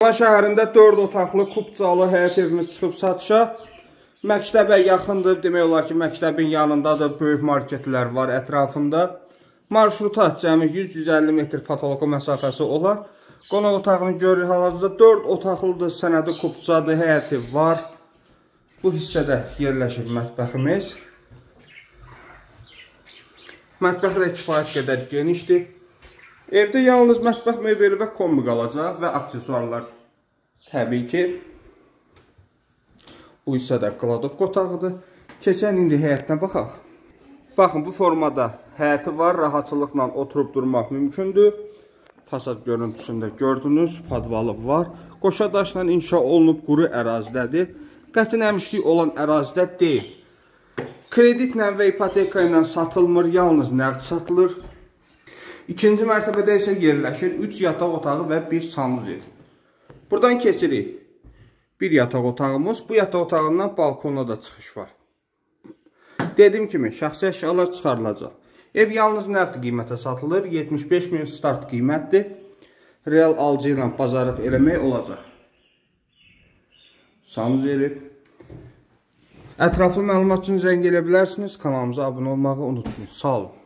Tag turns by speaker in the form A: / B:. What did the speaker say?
A: Şəhərində 4 otaqlı kubcalı həyət evimiz çıxıb satışa. Məktəbə yaxındır, demək olar ki, məktəbin yanındadır, böyük marketlər var ətrafında. Marşruta cəmi 100-150 metr patoloqa məsafəsi olar. Qonaq otağını görür, hal-hazırda 4 otaqlıdır, sənədi kubcadır, həyəti var. Bu hissədə yerləşir mətbəximiz. Mətbəxi də kifayət qədər genişdir. Evdə yalnız mətbəx mebeli və kombi qalacaq və aksesuarlar. Təbii ki, bu hissədə kladovka otağıdır. Keçən indi həyətinə baxaq. Baxın, bu formada həyəti var, rahatçılıqla oturub durmaq mümkündür. Fasad görüntüsündə gördünüz, podvalı var. Qoşa daşla inşa olunub quru ərazidədir. Qəti əmişlik olan ərazidə deyil. Kreditlə və ipoteka ilə satılmır, yalnız nəqd satılır. İkinci mərtəbədə isə yerləşir 3 yataq otağı və 1 sanuzel. Buradan keçirik. Bir yataq otağımız, bu yataq otağından balkona da çıxış var. Dediyim kimi, şəxsi əşyalar çıxarılacaq. Ev yalnız nəqd qiymətə satılır, 75 min start qiymətdir. Real alıcı ilə bazarlıq eləmək olacaq. Sanuzeli. Ətraflı məlumat üçün zəng elə bilərsiniz, kanalımıza abunə olmağı unutmayın. Sağ olun.